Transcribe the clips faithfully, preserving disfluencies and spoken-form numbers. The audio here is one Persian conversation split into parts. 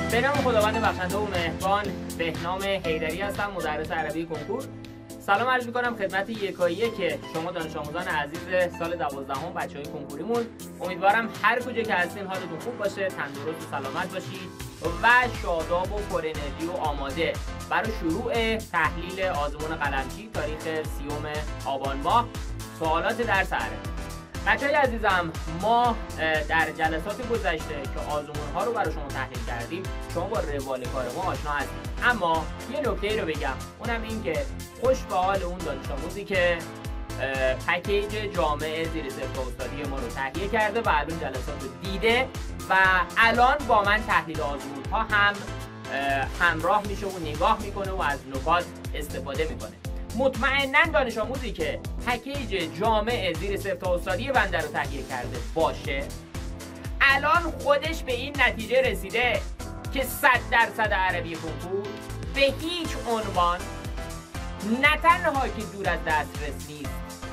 به نام خداوند بخشنده و مهربان، بهنام حیدری هستم، مدرس عربی کنکور. سلام عرض می‌کنم خدمت یکایک که شما دانش آموزان عزیز سال دوازدهم بچه‌های کنکوریمون. امیدوارم هر کجا که هستین حالتون خوب باشه، تندرست و سلامت باشید و شاداب و پر انرژی و آماده برای شروع تحلیل آزمون قلمچی تاریخ سیوم آبان ماه. سوالات درس عربی. بچه‌های عزیزم، ما در جلسات گذشته که آزمون ها رو برای شما تحلیل کردیم، شما با روال کار ما آشنا هستید. اما یه نکته رو بگم، اونم این که خوش به حال اون دانش آموزی که پکیج جامع زیر صفر استادی ما رو تهیه کرده و الان جلسات رو دیده و الان با من تحلیل آزمون ها هم همراه میشه و نگاه میکنه و از نکات استفاده میکنه. مطمئناً دانش آموزی که پکیج جامع زیر صفر استادی بنده رو تهیه کرده باشه، الان خودش به این نتیجه رسیده که صد درصد عربی کنکور به هیچ عنوان نه تنها که دور از دسترس نیست،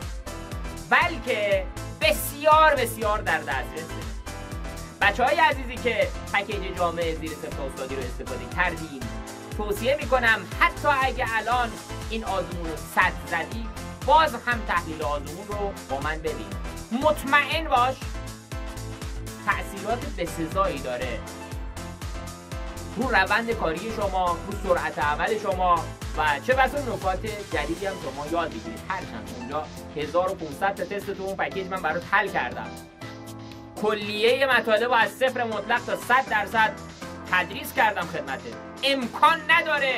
بلکه بسیار بسیار در دسترسه. بچه‌های عزیزی که پکیج جامع زیر صفر استادی رو استفاده کردیم، توصیه میکنم حتی اگه الان این آزمون رو صد زدی، باز هم تحلیل آزمون رو با من ببین. مطمئن باش تأثیرات بسزایی داره رو روند کاری شما، رو سرعت عمل شما و چه بسا نکات جدیدی هم شما یاد بگیرید. هرچند اونجا هزار و پانصد تا تست تو اون پکیج من برات حل کردم، کلیه مطالب از صفر مطلق تا صد درصد تدریس کردم خدمتت. امکان نداره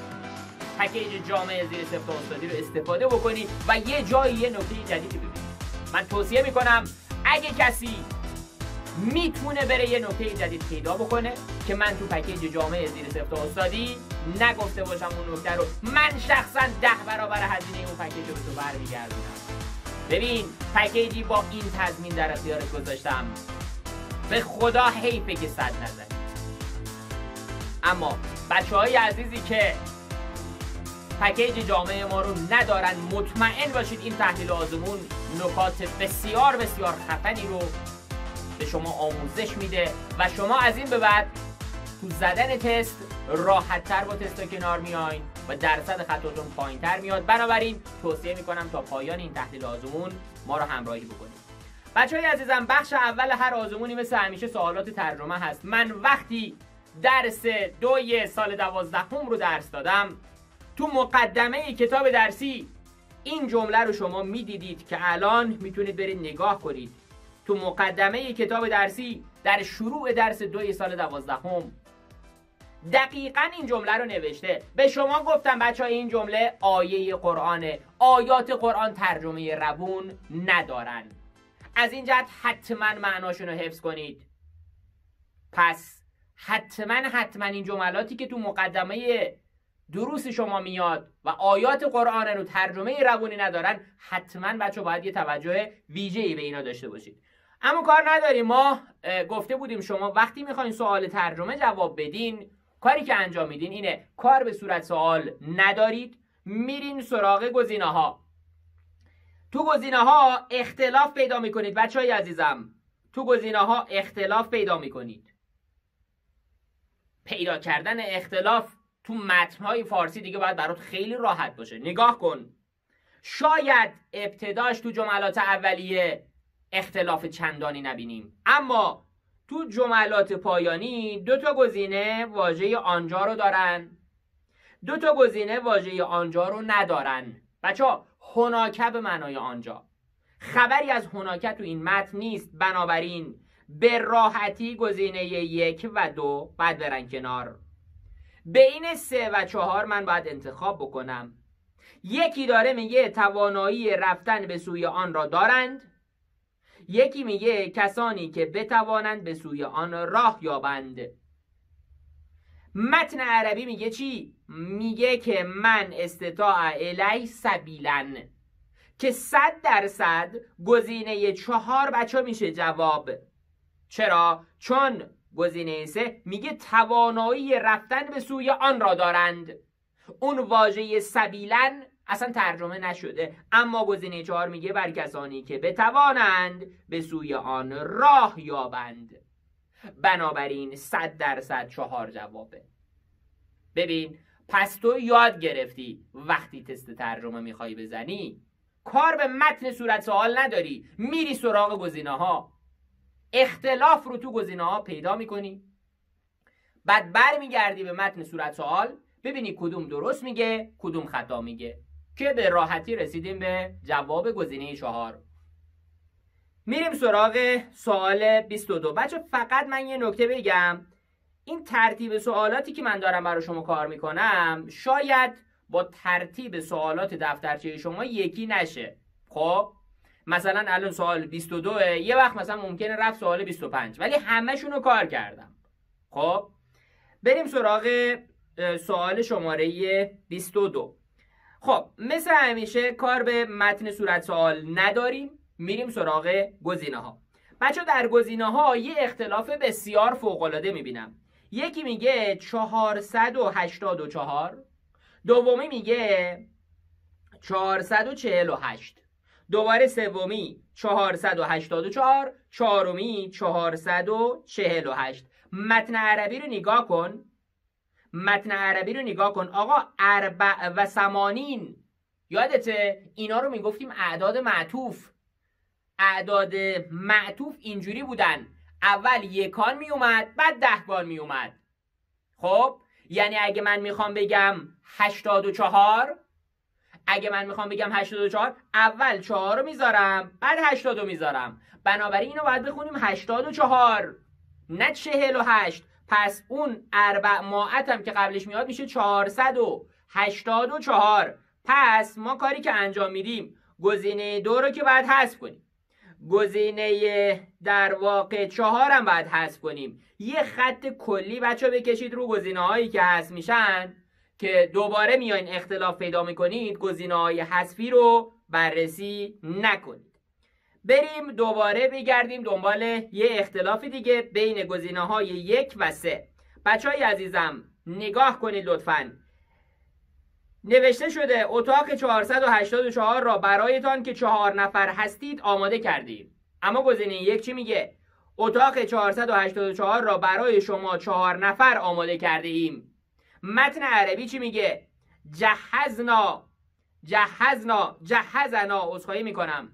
پکیج جامع زیر صفر استادی رو استفاده بکنی و یه جایی یه نکته جدیدی ببینی. من توصیه میکنم اگه کسی میتونه بره یه نکته جدید پیدا بکنه که من تو پکیج جامع زیر صفر استادی نگفته باشم اون نکته رو، من شخصا ده برابر هزینه اون پکیج رو تو برمیگردونم. ببین، پکیجی با این تضمین در اختیارت گذاشتم، به خدا حیفه که صد نزنی. اما بچه‌های عزیزی که پکیج جامعه ما رو ندارن، مطمئن باشید این تحلیل آزمون نکات بسیار بسیار خفنی رو به شما آموزش میده و شما از این به بعد تو زدن تست راحت تر با تست کنار میاین و درصد خطاتون پایین تر میاد. بنابراین توصیه میکنم تا پایان این تحلیل آزمون ما رو همراهی بکنید. بچه‌های عزیزم، بخش اول هر آزمونی مثل همیشه سوالات ترجمه هست. من وقتی درس دوی سال دوازدهم رو درس دادم، تو مقدمه کتاب درسی این جمله رو شما میدیدید که الان میتونید برید نگاه کنید. تو مقدمه کتاب درسی در شروع درس دوی سال دوازدهم دقیقاً این جمله رو نوشته. به شما گفتم بچه ها این جمله آیه قرآنه، آیات قرآن ترجمه روون ندارن، از این جهت حتما معناشون رو حفظ کنید. پس حتما حتما این جملاتی که تو مقدمه دروس شما میاد و آیات قرآن رو ترجمه روونی ندارن، حتما بچه باید یه توجه ویژه‌ای به اینا داشته باشید. اما کار نداریم، ما گفته بودیم شما وقتی میخواین سوال ترجمه جواب بدین، کاری که انجام میدین اینه کار به صورت سوال ندارید، میرین سراغ گزینه ها. تو گزینه ها اختلاف پیدا میکنید بچهای عزیزم، تو گزینه ها اختلاف پیدا میکنید. پیدا کردن اختلاف تو متن‌های فارسی دیگه باید برات خیلی راحت باشه. نگاه کن، شاید ابتداش تو جملات اولیه اختلاف چندانی نبینیم، اما تو جملات پایانی دو تا گزینه واژه آنجا رو دارن، دو تا گزینه واژه آنجا رو ندارن. بچه‌ها، هناکه به معنای آنجا، خبری از هناکه تو این متن نیست. بنابراین به راحتی گزینه یک و دو باید برن کنار. بین سه و چهار من باید انتخاب بکنم. یکی داره میگه توانایی رفتن به سوی آن را دارند، یکی میگه کسانی که بتوانند به سوی آن راه یابند. متن عربی میگه چی؟ میگه که من استطاع الی سبیلن، که صد درصد گزینه چهار بچه میشه جواب. چرا؟ چون گزینه سه میگه توانایی رفتن به سوی آن را دارند. اون واژه سبیلن اصلا ترجمه نشده، اما گزینه چهار میگه بر کسانی که بتوانند به سوی آن راه یابند. بنابراین صد درصد چهار جوابه. ببین پس تو یاد گرفتی وقتی تست ترجمه میخوای بزنی کار به متن صورت سوال نداری، میری سراغ گزینه ها، اختلاف رو تو گزینه ها پیدا میکنی، بعد برمیگردی به متن صورت سوال ببینی کدوم درست میگه کدوم خطا میگه، که به راحتی رسیدیم به جواب گزینه چهار. میریم سراغ سوال بیست و دو. بچه فقط من یه نکته بگم، این ترتیب سوالاتی که من دارم برای شما کار میکنم شاید با ترتیب سوالات دفترچه شما یکی نشه. خب مثلا الان سوال بیست و دو یه وقت مثلا ممکنه رفت سوال بیست و پنج، ولی همه‌شون رو کار کردم. خب بریم سراغ سوال شماره بیست و دو. خب مثل همیشه کار به متن صورت سوال نداریم، میریم سراغ گزینه ها. بچه در گزینه ها یه اختلاف بسیار فوق‌العاده میبینم. یکی میگه چهارصد و هشتاد و چهار، دومی میگه چهارصد و چهل و هشت، دوباره سومی چهارصد و هشتاد و چهار، چهارمی چهارصد و چهل و هشت. متن عربی رو نگاه کن، متن عربی رو نگاه کن آقا. اربع و ثمانین، یادته اینا رو میگفتیم اعداد معطوف. اعداد معطوف اینجوری بودن، اول یکان می اومد بعد دهگان می اومد. خب یعنی اگه من میخوام بگم هشتاد و چهار، اگه من میخوام بگم هشتاد و چهار اول چهار رو میذارم بعد هشتاد رو میذارم، بنابراین اینو باید بخونیم هشتاد و چهار نه چهل و هشت. پس اون اربع ماعت هم که قبلش میاد میشه چهارصد و هشتاد و چهار. پس ما کاری که انجام میدیم گزینه دو رو که باید حذف کنیم، گزینه در واقع چهار هم باید حذف کنیم. یه خط کلی بچه بکشید رو گزینه هایی که حذف میشن که دوباره میاین اختلاف پیدا میکنید گزینه های حذفی رو بررسی نکنید. بریم دوباره بگردیم دنبال یه اختلاف دیگه بین گزینه های یک و سه. بچه های عزیزم نگاه کنید لطفاً. نوشته شده اتاق چهارصد و هشتاد و چهار را برایتان که چهار نفر هستید آماده کردیم. اما گزینه یک چی میگه؟ اتاق چهارصد و هشتاد و چهار را برای شما چهار نفر آماده کرده ایم. متن عربی چی میگه؟ جهزنا جهزنا جهزنا عذرخواهی میکنم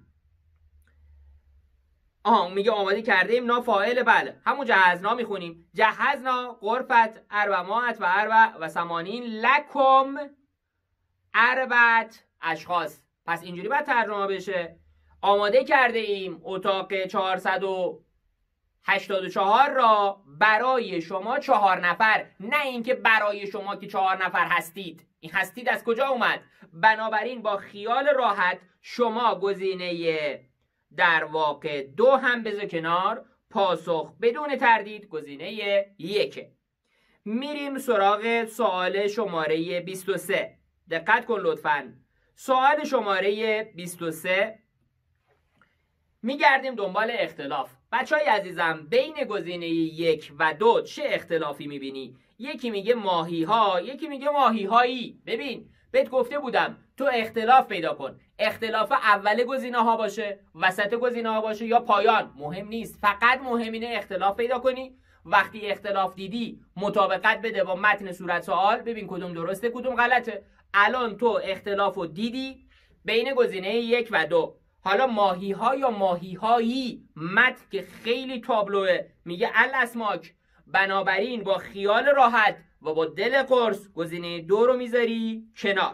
آها میگه آماده کرده ایم، نا فاعل، بله همون جهزنا میخونیم. جهزنا غرفت اربع ماعت و اربع و ثمانین لکم اربعت اشخاص. پس اینجوری باید ترجمه بشه، آماده کرده ایم اتاق چهارصد و هشتاد و چهار را برای شما چهار نفر، نه اینکه برای شما که چهار نفر هستید. این هستید از کجا اومد؟ بنابراین با خیال راحت شما گزینه در واقع دو هم بذار کنار، پاسخ بدون تردید گزینه یکه. میریم سراغ سوال شماره بیست و سه. دقت کن لطفاً. سوال شماره بیست و سه میگردیم دنبال اختلاف. بچه های عزیزم بین گزینه یک و دو چه اختلافی میبینی؟ یکی میگه ماهی ها، یکی میگه ماهی هایی. ببین بهت گفته بودم تو اختلاف پیدا کن. اختلاف اول گزینه ها باشه، وسط گزینه ها باشه یا پایان، مهم نیست، فقط مهم اینه اختلاف پیدا کنی. وقتی اختلاف دیدی مطابقت بده با متن صورت سوال، ببین کدوم درسته کدوم غلطه. الان تو اختلاف رو دیدی بین گزینه یک و دو. حالا ماهی ها یا ماهی هایی، متن که خیلی تابلوه میگه الاسماک، بنابراین با خیال راحت و با دل قرص گزینه دو رو میذاری کنار.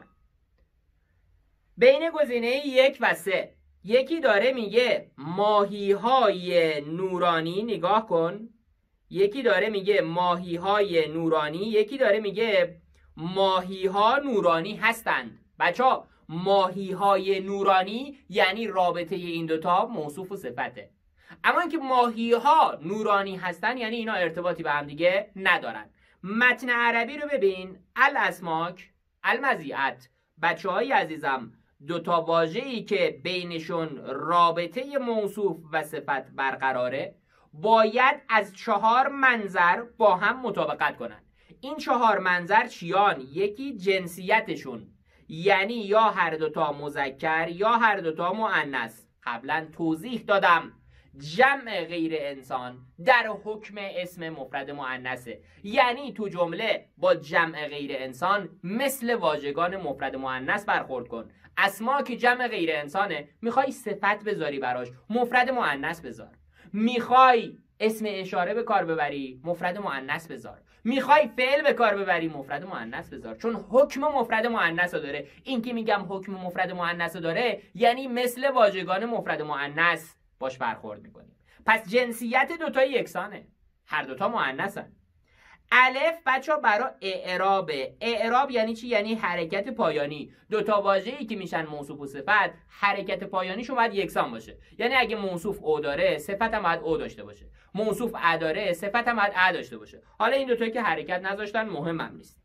بین گزینه یک و سه یکی داره میگه ماهی های نورانی، نگاه کن، یکی داره میگه ماهی های نورانی، یکی داره میگه ماهی ها نورانی هستند. بچه ها ماهی های نورانی یعنی رابطه این دوتا موصوف و صفته، اما اینکه ماهی ها نورانی هستن یعنی اینا ارتباطی به هم دیگه ندارن. متن عربی رو ببین، الاسماک المزیعت. بچه های عزیزم دوتا واژه‌ای که بینشون رابطه موصوف و صفت برقراره باید از چهار منظر با هم مطابقت کنن. این چهار منظر چیان؟ یکی جنسیتشون، یعنی یا هر دوتا مذکر یا هر دوتا مؤنث. قبلا توضیح دادم جمع غیر انسان در حکم اسم مفرد مؤنثه. یعنی تو جمله با جمع غیر انسان مثل واژگان مفرد مؤنث برخورد کن. اسما که جمع غیر انسانه، میخوای صفت بذاری براش، مفرد مؤنث بذار. میخوای اسم اشاره به کار ببری، مفرد مؤنث بذار. میخوای فعل به کار ببری، مفرد مؤنث بذار، چون حکم مفرد مؤنث داره. این که میگم حکم مفرد مؤنث داره یعنی مثل واژگان مفرد مؤنث باش برخورد میکنیم. پس جنسیت دوتا یکسانه، هر دوتا مؤنثن. الف بچا برای اعرابه. اعراب یعنی چی؟ یعنی حرکت پایانی. دوتا واژه‌ای که میشن موصوف و صفت، حرکت پایانیشون باید یکسان باشه. یعنی اگه موصوف او داره، صفت هم باید او داشته باشه. موصوف ا داره، صفت هم باید ا داشته باشه. حالا این دوتا که حرکت نذاشتن مهم هم نیست.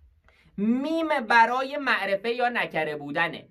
میم برای معرفه یا نکره بودنه.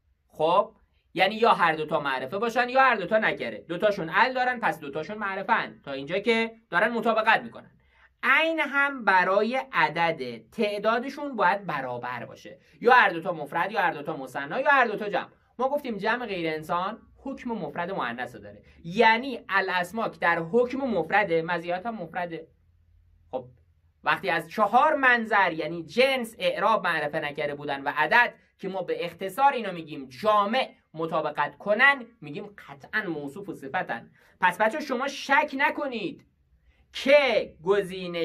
خب یعنی یا هر دوتا معرفه باشن یا هر دوتا نکره. دوتاشون ال دارن، پس دوتاشون معرفه ان. تا اینجا که دارن مطابقت میکنن. عین هم برای عدد، تعدادشون باید برابر باشه. یا هر دوتا مفرد یا هر دوتا مثنی یا هر دوتا جمع. ما گفتیم جمع غیر انسان حکم مفرد مؤنث داره. یعنی الاسما که در حکم مفرده، مزیت هم مفرده. خب وقتی از چهار منظر یعنی جنس، اعراب، معرفه، نکره بودن و عدد که ما به اختصار اینو میگیم جامع مطابقت کنن، میگیم قطعا موصوف و صفتن. پس بچه شما شک نکنید که گزینه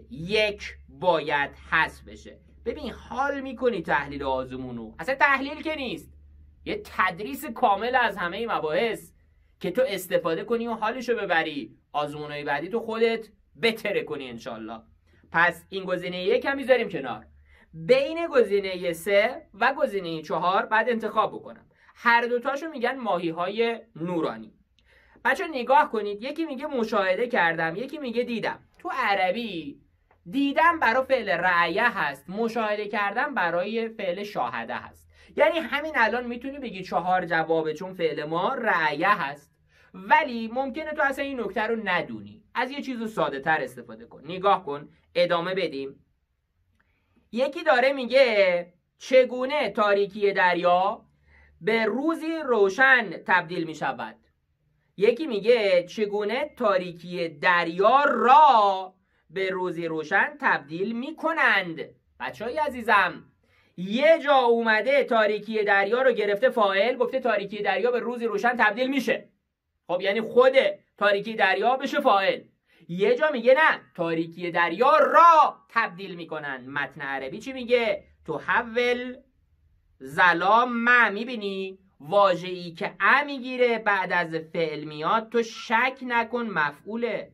یک باید حذف بشه. ببین حال میکنی تحلیل آزمونو، اصلا تحلیل که نیست، یه تدریس کامل از همه مباحث که تو استفاده کنی و حالشو ببری، آزمونای بعدی تو خودت بتره کنی انشالله. پس این گزینه یک هم میذاریم کنار. بین گزینه سه و گزینه چهار بعد انتخاب بکنم. هر دوتاشو میگن ماهی های نورانی. بچه نگاه کنید، یکی میگه مشاهده کردم، یکی میگه دیدم. تو عربی دیدم برای فعل رعیه هست، مشاهده کردم برای فعل شاهده هست. یعنی همین الان میتونی بگی چهار جوابه، چون فعل ما رعیه هست، ولی ممکنه تو اصلا این نکته رو ندونی. از یه چیز ساده تر استفاده کن. نگاه کن، ادامه بدیم. یکی داره میگه چگونه تاریکی دریا به روزی روشن تبدیل میشود. یکی میگه چگونه تاریکی دریا را به روزی روشن تبدیل میکنند. بچه‌های عزیزم، یه جا اومده تاریکی دریا رو گرفته فاعل، گفته تاریکی دریا به روزی روشن تبدیل میشه. خب یعنی خود تاریکی دریا بشه فاعل. یه جا میگه نه، تاریکی دریا را تبدیل میکنن. متن عربی چی میگه؟ تو حول ظلام ما، میبینی واژه‌ای که ا میگیره بعد از فعل میاد، تو شک نکن مفعوله.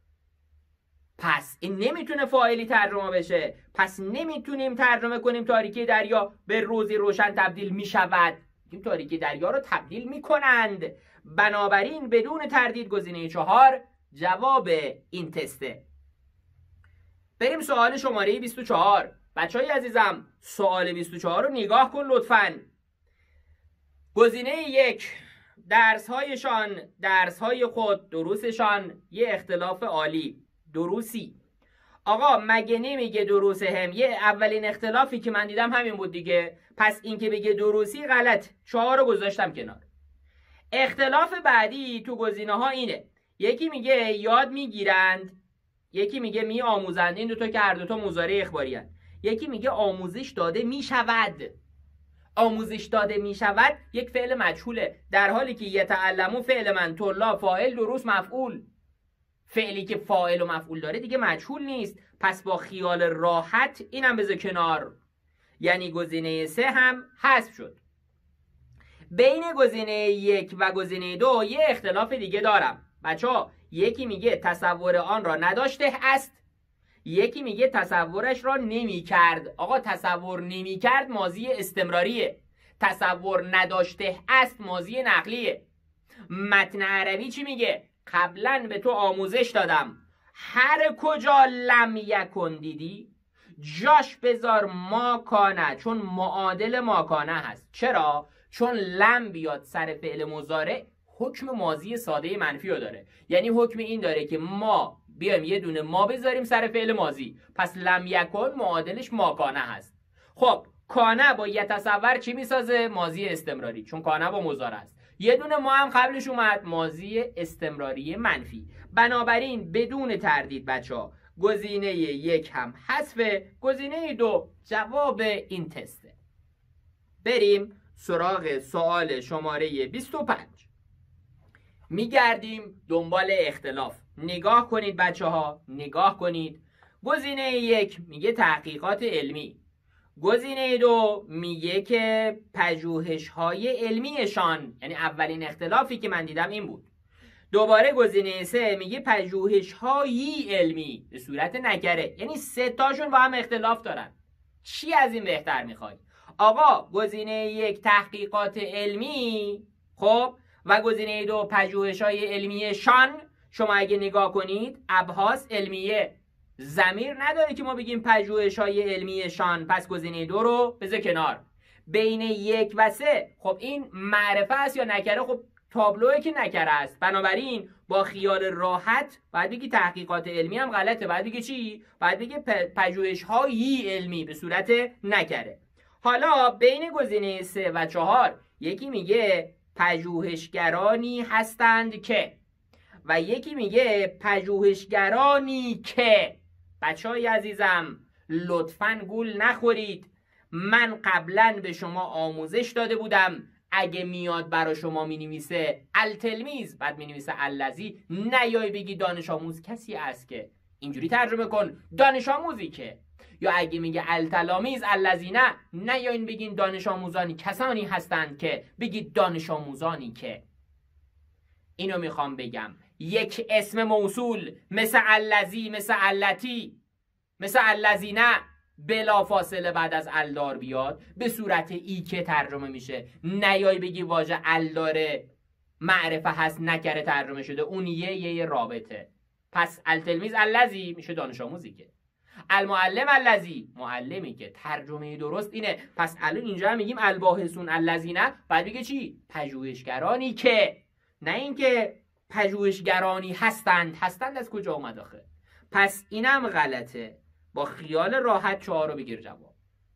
پس این نمیتونه فاعلی ترجمه بشه. پس نمیتونیم ترجمه کنیم تاریکی دریا به روزی روشن تبدیل میشود. این تاریکی دریا رو تبدیل میکنند. بنابراین بدون تردید گزینه چهار جواب این تسته. بریم سوال شماره بیست و چهار. بچهای عزیزم سوال بیست و چهار رو نگاه کن لطفاً. گزینه یک، درس‌هایشان، درس‌های خود، دروسشان یه اختلاف عالی، دروسی. آقا مگه نمیگه دروس هم؟ یه اولین اختلافی که من دیدم همین بود دیگه. پس این که بگه دروسی غلط. چهار رو گذاشتم کنار. اختلاف بعدی تو گزینه ها اینه. یکی میگه یاد میگیرند، یکی میگه می آموزند. این دوتا که هر دوتا مضارع اخباری هست. یکی میگه آموزش داده میشود. آموزش داده میشود یک فعل مجهوله، در حالی که یتعلمون فعل من، طلاب فاعل، دروس مفعول. فعلی که فاعل و مفعول داره دیگه مجهول نیست. پس با خیال راحت اینم بذار کنار. یعنی گزینه سه هم حذف شد. بین گزینه یک و گزینه دو یه اختلاف دیگه دارم. بچه‌ها یکی میگه تصور آن را نداشته است، یکی میگه تصورش را نمی کرد. آقا تصور نمی کرد ماضی استمراریه، تصور نداشته است ماضی نقلیه. متن عربی چی میگه؟ قبلا به تو آموزش دادم، هر کجا لم یکن دیدی جاش بذار ما کانه، چون معادل ما کانه هست. چرا؟ چون لم بیاد سر فعل مضارع حکم ماضی ساده منفی رو داره. یعنی حکم این داره که ما بیایم یه دونه ما بذاریم سر فعل ماضی. پس لم یکن معادلش ما کانه هست. خب کانه با یتصور چی میسازه؟ ماضی استمراری، چون کانه با مضارع است. یه دونه ما هم قبلش اومد ماضی استمراری منفی. بنابراین بدون تردید بچه‌ها گزینه یک هم حذفه، گزینه دو جواب این تسته. بریم سراغ سوال شماره بیست و پنج. میگردیم دنبال اختلاف. نگاه کنید بچه ها، نگاه کنید. گزینه یک میگه تحقیقات علمی، گزینه دو میگه که پژوهش‌های علمیشان، یعنی اولین اختلافی که من دیدم این بود. دوباره گزینه سه میگه پژوهش‌های علمی به صورت نکره، یعنی سه تاشون با هم اختلاف دارن. چی از این بهتر میخوای؟ آقا گزینه یک تحقیقات علمی، خب، و گزینه دو پژوهش‌های علمیشان. شما اگه نگاه کنید ابحاث علمیه ضمیر نداره که ما بگیم پژوهش‌های علمیشان، پس گزینه دو رو بذار کنار. بین یک و سه، خب این معرفه است یا نکره؟ خب تابلوه که نکره است. بنابراین با خیال راحت باید بگی تحقیقات علمی هم غلطه. باید بگی چی؟ باید بگی پژوهش‌های علمی به صورت نکره. حالا بین گزینه سه و چهار یکی میگه پژوهشگرانی هستند که، و یکی میگه پژوهشگرانی که. بچهای عزیزم لطفاً گول نخورید. من قبلا به شما آموزش داده بودم اگه میاد برا شما مینویسه التلمیذ بعد مینویسه الذی، نیای بگی دانش آموز کسی است که، اینجوری ترجمه کن دانش آموزی که. یا اگه میگه التلامیذ الذین، نیاین بگین دانش آموزانی کسانی هستند که، بگید دانش آموزانی که. اینو میخوام بگم یک اسم موصول مثل الذی، مثل التی، مثل الذین بلا فاصله بعد از الدار بیاد به صورت ای که ترجمه میشه. نیای بگی واژه الداره معرفه هست نکره ترجمه شده، اون یه یه رابطه. پس التلمیذ الذی میشه دانش آموزی که، المعلم الذی معلمی که. ترجمه درست اینه. پس الان اینجا هم میگیم الباحثون الذین، بعد بگه چی؟ پژوهشگرانی که، نه اینکه پژوهشگرانی هستند. هستند از کجا اومد آخه؟ پس اینم غلطه. با خیال راحت چهار رو بگیر جواب.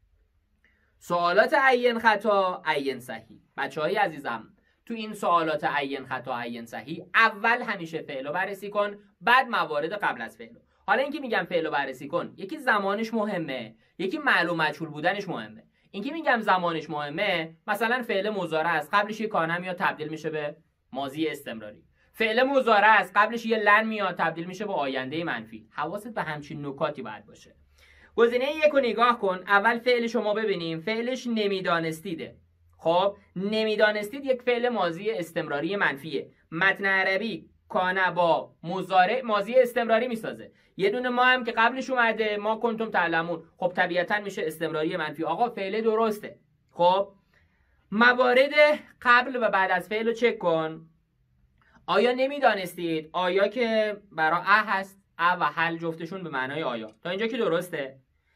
سوالات عین خطا عین صحیح. بچهای عزیزم تو این سوالات عین خطا عین صحیح اول همیشه فعل رو بررسی کن، بعد موارد قبل از فعل. حالا اینکه میگم فعل رو بررسی کن، یکی زمانش مهمه، یکی معلوم مجهول بودنش مهمه. اینکه میگم زمانش مهمه، مثلا فعل مضارع است قبلش یه کانه میاد تبدیل میشه به ماضی استمراری. فعل مضارع است قبلش یه لن میاد تبدیل میشه به آینده منفی. حواست به همچین نکاتی باید باشه. گزینه یک رو نگاه کن. اول فعل شما ببینیم. فعلش نمیدانستیده. خب نمیدانستید یک فعل ماضی استمراری منفیه. متن عربی کانه با مضارع ماضی استمراری میسازه. یه دونه ما هم که قبلش اومده ما کنتم تعلمون، خب طبیعتا میشه استمراری منفی. آقا فعل درسته. خب موارد قبل و بعد از فعل رو چک کن. آیا نمیدانستید؟ آیا که برای ا هست، ا و حل جفتشون به معنای آیا. تا اینجا که درسته.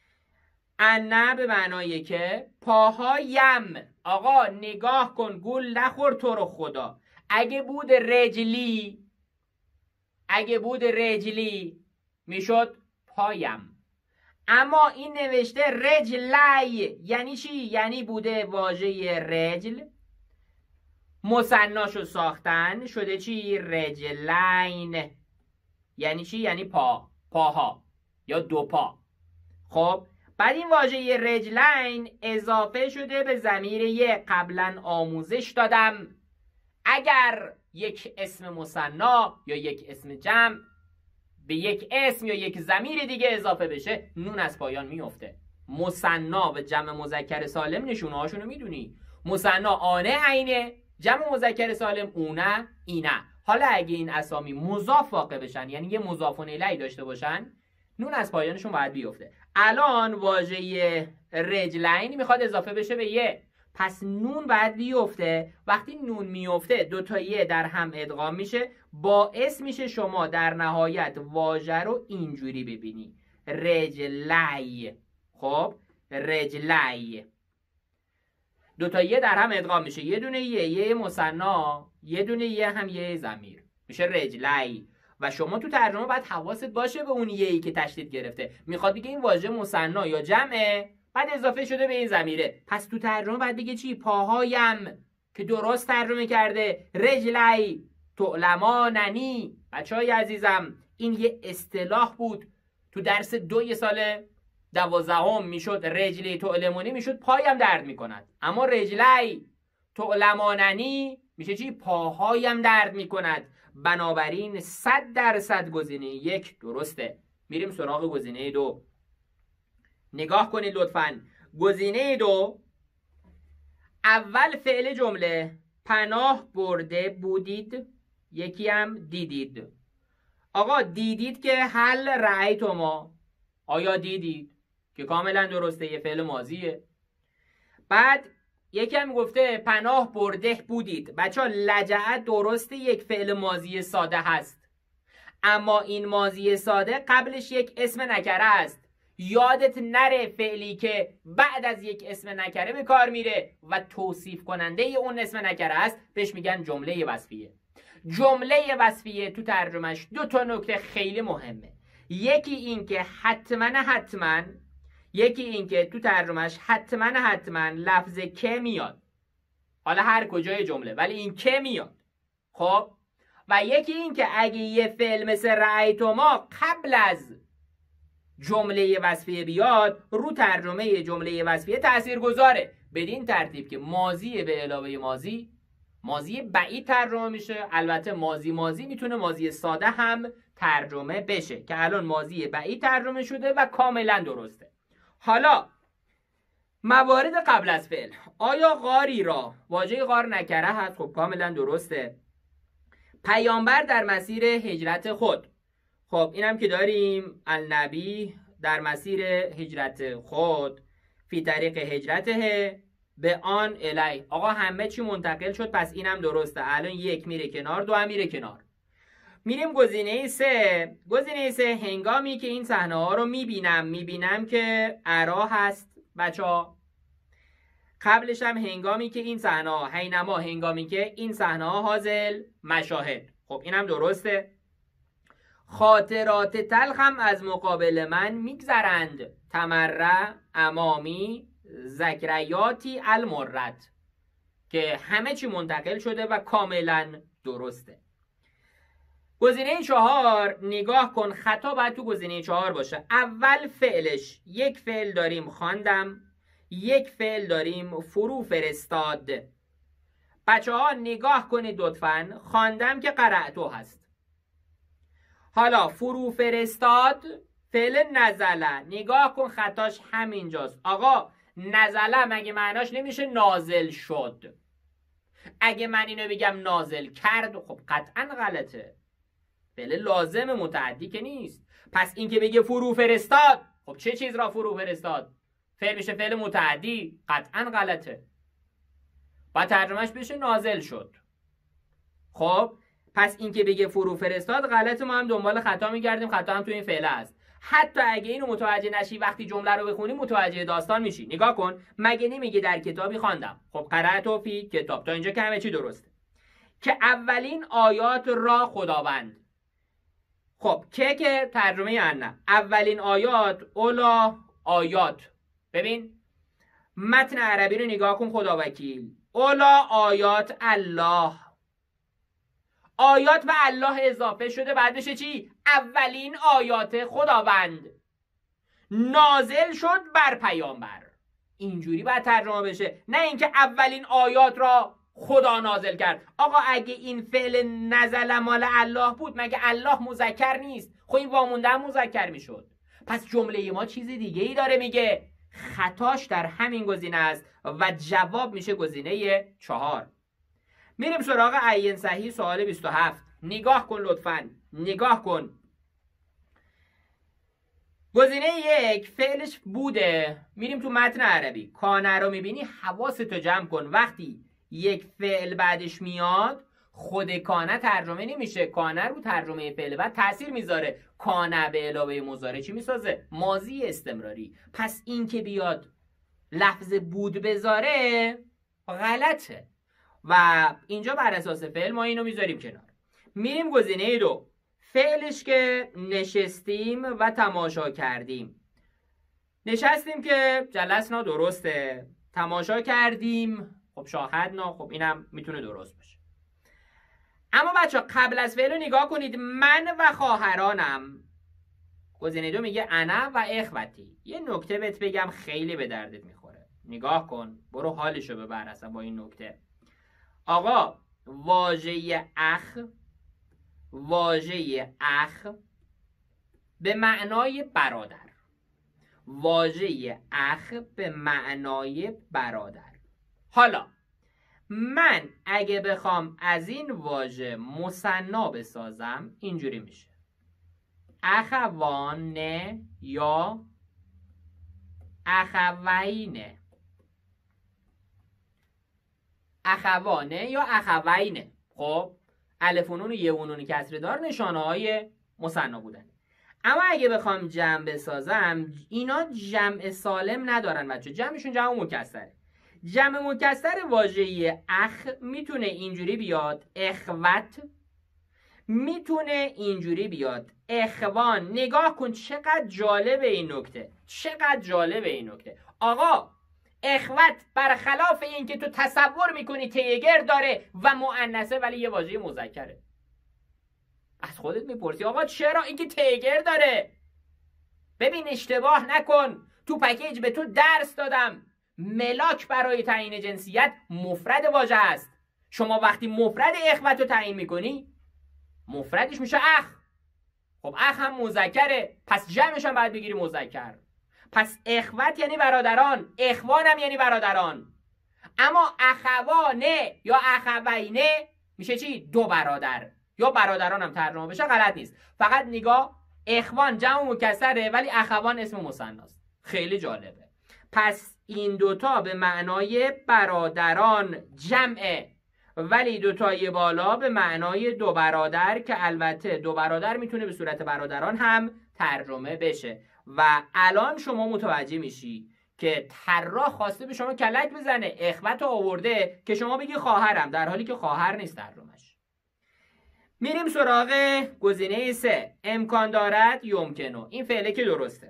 انه به معنای که. پاهایم. آقا نگاه کن گول نخور تو رو خدا. اگه بود رجلی، اگه بود رجلی میشد پایم. اما این نوشته رجلی، یعنی چی؟ یعنی بوده واژه رجل مثناشو ساختن شده چی؟ رجلین. یعنی چی؟ یعنی پا، پاها یا دو پا. خب بعد این واژه رجلین اضافه شده به ضمیر یک. قبلا آموزش دادم اگر یک اسم مثنا یا یک اسم جمع به یک اسم یا یک ضمیر دیگه اضافه بشه نون از پایان میفته. مثنا و جمع مذکر سالم نشونه هاشونو میدونی. مثنا آنه عینه، جمع مذکر سالم اونه اینه. حالا اگه این اسامی مضاف واقع بشن، یعنی یه مضاف الیه داشته باشن، نون از پایانشون باید بیفته. الان واژه رجلین میخواد اضافه بشه به یه، پس نون باید بیفته. وقتی نون میفته دو تا یه در هم ادغام میشه، باعث میشه شما در نهایت واژه رو اینجوری ببینی رجلی. خب رجلی دو تا یه در هم ادغام میشه، یه دونه یه یه مثنا، یه دونه یه هم یه ضمیر، میشه رجلی. و شما تو ترجمه باید حواست باشه به اون یه‌ای که تشدید گرفته. میخواد بگه این واژه مثنا یا جمعه، بعد اضافه شده به این ضمیره. پس تو ترجمه باید بگه چی؟ پاهایم. که درست ترجمه کرده رجلی تعلماننی. بچهای عزیزم این یه اصطلاح بود تو درس دوی سال دوازدهم میشد رجلی تعلمونی میشد پایم درد میکند، اما رجلی تعلماننی میشه چی؟ پاهایم درد میکند. بنابراین صد درصد گزینه یک درسته. میریم سراغ گزینه دو. نگاه کنید لطفاً. گزینه دو اول فعل جمله پناه برده بودید، یکی هم دیدید. آقا دیدید که حل رأیتما، آیا دیدید که کاملا درسته، یه فعل ماضیه. بعد یکی هم گفته پناه برده بودید. بچه ها لجعه درسته یک فعل ماضی ساده هست، اما این ماضی ساده قبلش یک اسم نکره است. یادت نره فعلی که بعد از یک اسم نکره به کار میره و توصیف کننده اون اسم نکره است بهش میگن جمله وصفیه. جمله وصفیه تو ترجمهش دو تا نکته خیلی مهمه. یکی این که حتما حتما یکی این که تو ترجمهش حتما حتما لفظ که میاد، حالا هر کجای جمله ولی این که میاد. خب و یکی این که اگه یه فعل مثل رأیتما قبل از جمله وصفیه بیاد رو ترجمه جمله وصفیه تأثیر گذاره، بدین ترتیب که ماضی به علاوه ماضی ماضی بعید ترجمه میشه. البته ماضی ماضی میتونه ماضی ساده هم ترجمه بشه که الان ماضی بعید ترجمه شده و کاملا درسته. حالا موارد قبل از فعل، آیا غاری را، واژه غار نکره هست، خب کاملا درسته. پیامبر در مسیر هجرت خود، خب اینم که داریم النبی در مسیر هجرت خود فی طریق هجرته به آن الی. آقا همه چی منتقل شد، پس اینم درسته. الان یک میره کنار، دو هم میره کنار. میریم گزینه سه. گزینه سه هنگامی که این صحنه ها رو میبینم میبینم که ارا هست بچا. قبلش هم هنگامی که این صحنه ها، هینما هنگامی که این صحنه ها حاصل مشاهد، خب اینم درسته. خاطرات تلخم از مقابل من میگذرند، تمره امامی ذکریاتی المرت، که همه چی منتقل شده و کاملا درسته. گزینه چهار نگاه کن، خطا باید تو گزینه چهار باشه. اول فعلش یک فعل داریم خواندم، یک فعل داریم فرو فرستاد. بچه ها نگاه کنید لطفاً، خواندم که قرأتو هست. حالا فرو فرستاد فعل نزله، نگاه کن خطاش همینجاست. آقا نزله مگه معناش نمیشه نازل شد؟ اگه من اینو بگم نازل کرد خب قطعا غلطه، فعل لازم متعدی که نیست. پس این که بگه فرو فرستاد، خب چه چیز را فرو فرستاد؟ فعل میشه فعل متعدی، قطعا غلطه. با ترجمهش بشه نازل شد. خب پس این که بگه فرو فرستاد غلطه، ما هم دنبال خطا میگردیم، خطا هم تو این فعل است. حتی اگه اینو متوجه نشی وقتی جمله رو بخونی متوجه داستان میشی. نگاه کن، مگه نمیگه در کتابی خواندم؟ خب قرأت فی کتاب، تا اینجا که همه چی درسته. که اولین آیات را خداوند، خب که که ترجمه انه، اولین آیات اولا آیات. ببین متن عربی رو نگاه کن خدا وکیل، اولا آیات الله، آیات و الله اضافه شده، بعد بشه چی؟ اولین آیات خداوند نازل شد بر پیامبر. اینجوری باید ترجمه بشه، نه اینکه اولین آیات را خدا نازل کرد. آقا اگه این فعل نزل مال الله بود مگه الله مذکر نیست؟ خب این وامونده مذکر میشد. پس جمله ما چیز دیگه ای داره میگه. خطاش در همین گزینه است و جواب میشه گزینه چهار. میریم سراغ عین صحیح سوال بیست و هفت. نگاه کن لطفاً، نگاه کن. گزینه یک فعلش بوده. میریم تو متن عربی، کانه رو میبینی حواستو جمع کن. وقتی یک فعل بعدش میاد خود کانه ترجمه نمیشه، کانه رو ترجمه فعل بعد تاثیر میذاره. کانه به علاوه مضارع چی میسازه؟ ماضی استمراری. پس این که بیاد لفظ بود بذاره غلطه و اینجا بر اساس فعل ما اینو میذاریم کنار. میریم گزینه دو، فعلش که نشستیم و تماشا کردیم. نشستیم که جلسنا درسته، تماشا کردیم خب شاهدنا، خب اینم میتونه درست باشه. اما بچه قبل از فعل رو نگاه کنید. من و خواهرانم، گزینه دو میگه انا و اخوتی. یه نکته بهت بگم خیلی به دردت میخوره، نگاه کن، برو حالشو ببر اصلا با این نکته. آقا واژه اخ، واژه اخ به معنای برادر، واژه اخ به معنای برادر. حالا من اگه بخوام از این واژه مثنا بسازم اینجوری میشه: اخوانه یا اخوینه، اخوانه یا اخوینه. خب الف و نون و یه و نون کسره دار نشانه های مثنا بودن. اما اگه بخوام جمع بسازم اینا جمع سالم ندارن بچه، جمعشون جمع مکسره. جمع مکسر واژه اخ میتونه اینجوری بیاد اخوت، میتونه اینجوری بیاد اخوان. نگاه کن چقدر جالبه این نکته، چقدر جالبه این نکته. آقا اخوت برخلاف این که تو تصور میکنی تیگر داره و مؤنثه ولی یه واژه مذکره. از خودت میپرسی آقا چرا؟ اینکه تیگر داره. ببین اشتباه نکن، تو پکیج به تو درس دادم ملاک برای تعیین جنسیت مفرد واژه است. شما وقتی مفرد اخوت رو تعیین میکنی مفردش میشه اخ. خب اخ هم مذکره، پس جمعش هم باید بگیری مذکر. پس اخوت یعنی برادران، اخوان هم یعنی برادران. اما اخوانه یا اخوینه میشه چی؟ دو برادر یا برادران هم ترجمه بشه غلط نیست. فقط نگاه، اخوان جمع مکسره ولی اخوان اسم مثناست. خیلی جالبه. پس این دوتا به معنای برادران جمعه، ولی دوتای بالا به معنای دو برادر که البته دو برادر میتونه به صورت برادران هم ترجمه بشه. و الان شما متوجه میشی که طراح خواسته به شما کلک بزنه، اخوت رو آورده که شما بگی خواهرم، در حالی که خواهر نیست ترجمهش. میریم سراغ گزینه سه، امکان دارد یمکنو. این فعله که درسته.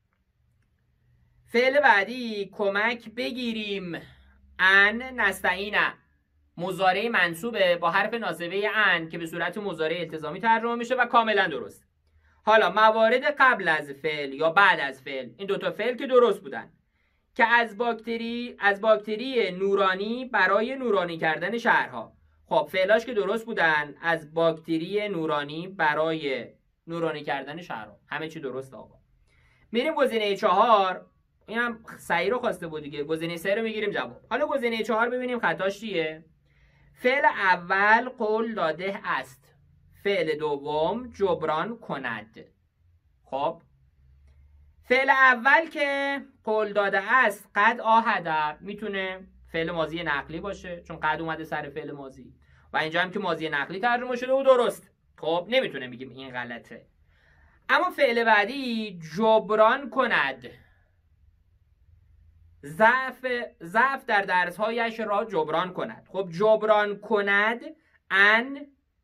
فعل بعدی کمک بگیریم ان نستعینه، مضارع منصوبه با حرف ناصبه ان که به صورت مضارع التزامی ترجمه میشه و کاملا درست. حالا موارد قبل از فعل یا بعد از فعل، این دوتا فعل که درست بودن که از باکتری از باکتری نورانی برای نورانی کردن شهرها. خب فعلاش که درست بودن، از باکتری نورانی برای نورانی کردن شهرها، همه چی درست. آقا میریم گزینه چهار، اینم سعی رو خواسته بود دیگه، گزینه سه رو میگیریم جواب. حالا گزینه چهار ببینیم خطاش چیه. فعل اول قول داده است، فعل دوم جبران کند. خب فعل اول که قول داده است قد آهده، میتونه فعل ماضی نقلی باشه چون قد اومده سر فعل ماضی و اینجا هم که ماضی نقلی ترجمه شده و درست. خب نمیتونه بگیم این غلطه. اما فعل بعدی جبران کند، ضعف ضعف در درسهایش را جبران کند. خب جبران کند ان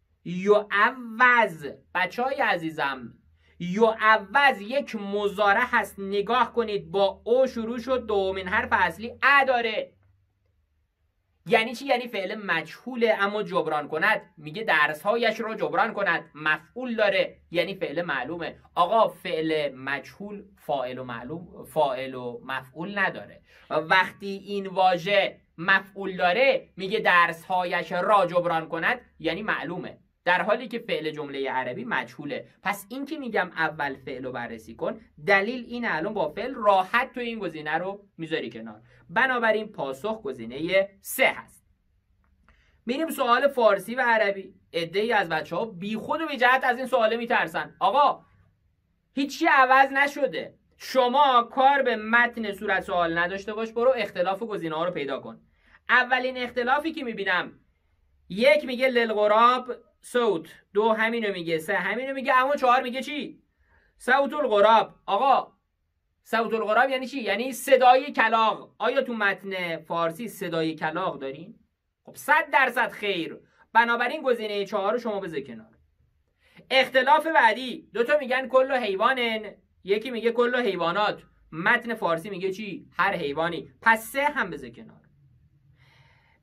یعوض. بچهای عزیزم یعوض یک مضارع هست، نگاه کنید با او شروع شد، دومین حرف اصلی ا داره. یعنی چی؟ یعنی فعل مجهوله اما جبران کند میگه درسهایش رو جبران کند. مفعول داره یعنی فعل معلومه. آقا فعل مجهول فاعل و معلوم فاعل و مفعول نداره. وقتی این واژه مفعول داره میگه درسهایش را جبران کند یعنی معلومه، در حالی که فعل جمله عربی مجهوله. پس این که میگم اول فعل رو بررسی کن، دلیل این الان با فعل راحت تو این گزینه رو میذاری کنار. بنابراین پاسخ گزینه سه هست. میریم سوال فارسی و عربی. عده‌ای از بچه‌ها بیخود و بی جهت از این سواله میترسن. آقا هیچی عوض نشده، شما کار به متن صورت سوال نداشته باش، برو اختلاف گزینه ها رو پیدا کن. اولین اختلافی که میبینم، یک میگه للغراب صوت، دو همینو میگه، سه همینو میگه، اما چهار میگه چی؟ صوت الغراب. آقا صوت الغراب یعنی چی؟ یعنی صدای کلاغ. آیا تو متن فارسی صدای کلاغ دارین؟ خب صد درصد خیر. بنابراین گزینه چهار رو شما بذار کنار. اختلاف بعدی، دوتا میگن کل حیوانن، یکی میگه کل حیوانات. متن فارسی میگه چی؟ هر حیوانی. پس سه هم بذار کنار.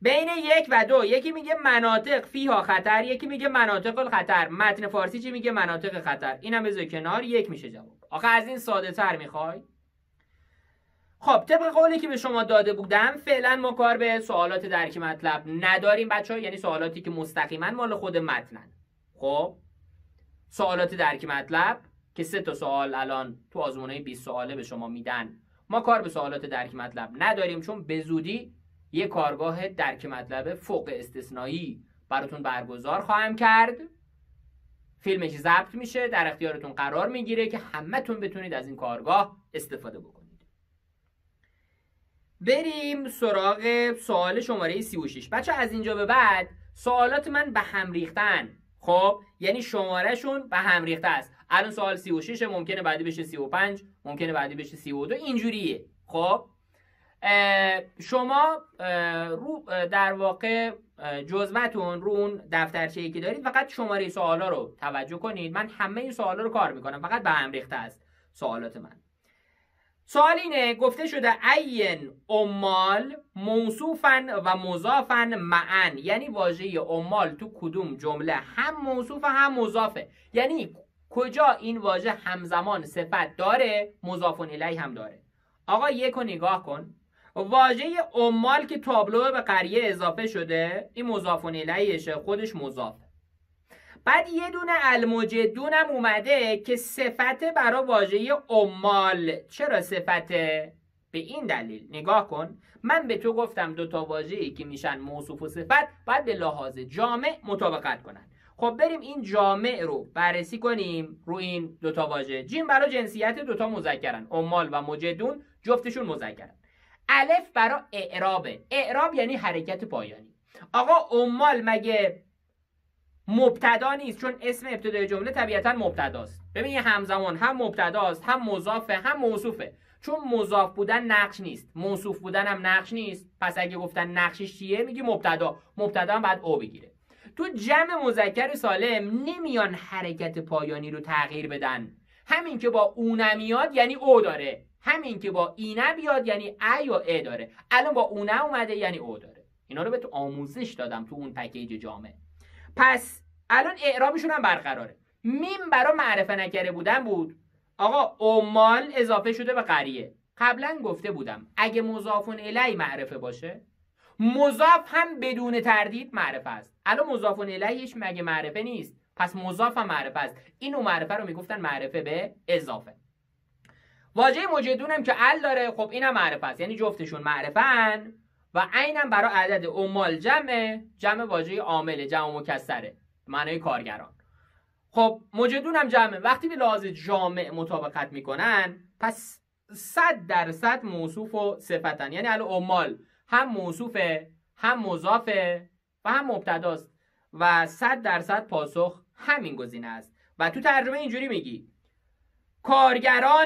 بین یک و دو، یکی میگه مناطق فیها خطر، یکی میگه مناطق الخطر. متن فارسی چی میگه؟ مناطق خطر. اینم بذار کنار، یک میشه جواب. آخه از این ساده تر میخوای؟ خب طبق قولی که به شما داده بودم فعلا ما کار به سوالات درک مطلب نداریم بچه ها، یعنی سوالاتی که مستقیما مال خود متنن. خب سوالات درک مطلب که سه تا سوال الان تو آزمونای بیست سواله به شما میدن، ما کار به سوالات درک مطلب نداریم، چون به زودی یه کارگاه درک مطلب فوق استثنایی براتون برگزار خواهم کرد. فیلمش ضبط میشه، در اختیارتون قرار میگیره که همتون بتونید از این کارگاه استفاده بکنید. بریم سراغ سوال شماره سی و شش. بچه از اینجا به بعد سوالات من به هم ریختن. خب یعنی شماره شون به هم ریخته است. الان سوال سی و شش ممکنه بعدی بشه سی و پنج، ممکنه بعدی بشه سی و دو، اینجوریه. خب شما رو در واقع جزوه‌تون رو اون دفترچه‌ای که دارید فقط شماره سوالا رو توجه کنید. من همه این سوالا رو کار میکنم، فقط به هم ریخته است سوالات من. سوال اینه، گفته شده عین عمال موصوفن و مضافن معن، یعنی واژه عمال تو کدوم جمله هم موصوف هم مضافه، یعنی کجا این واژه همزمان صفت داره مضاف الیه هم داره. آقا یکو نگاه کن، واژه عمال که تابلو به قریه اضافه شده این مضاف الیهشه، خودش مضافه. بعد یه دونه المجدون هم اومده که صفته برای واژه عمال. چرا صفته؟ به این دلیل نگاه کن، من به تو گفتم دوتا واژه‌ای که میشن موصوف و صفت باید به لحاظ جامع مطابقت کنن. خب بریم این جامع رو بررسی کنیم رو این دوتا واژه. جیم برای جنسیت دوتا مذکرن، عمال و مجدون جفتشون مذکرن. الف برای اعرابه، اعراب یعنی حرکت پایانی. آقا عمال مگه مبتدا نیست؟ چون اسم ابتدای جمله طبیعتا مبتداست. ببین یه همزمان هم مبتداست هم مضافه هم موصوفه. چون مضاف بودن نقش نیست، موصوف بودن هم نقش نیست، پس اگه گفتن نقشش چیه میگی مبتدا، مبتدا هم بعد او بگیره. تو جمع مذکر سالم نمیان حرکت پایانی رو تغییر بدن. همین که با او نمیاد یعنی او داره، همین که با ای نمیاد یعنی ا یا ا داره. الان با او اومده یعنی او داره. اینا رو به تو آموزش دادم تو اون پکیج جامع. پس الان اعرابشون هم برقراره. میم برای معرفه نکره بودن بود. آقا عمال اضافه شده به قریه. قبلا گفته بودم اگه مضاف الیه معرفه باشه مضاف هم بدون تردید معرفه است. الان مضاف الیهش مگه معرفه نیست؟ پس مضاف هم معرفه است. اینو معرفه رو میگفتن معرفه به اضافه. واژه مجدون هم که ال داره، خب اینم معرفه است، یعنی جفتشون معرفه‌ان و عینم برای عدد عمال جمع جمع واژه عامل، جمع مکسره، معنای کارگران. خب مجدون هم جمعه. وقتی به لحاظ جامع مطابقت میکنن پس صد درصد موصوف و صفتن. یعنی الان عمال هم موصوفه هم مضافه و هم مبتداست و صد درصد پاسخ همین گزینه است. و تو ترجمه اینجوری میگی کارگران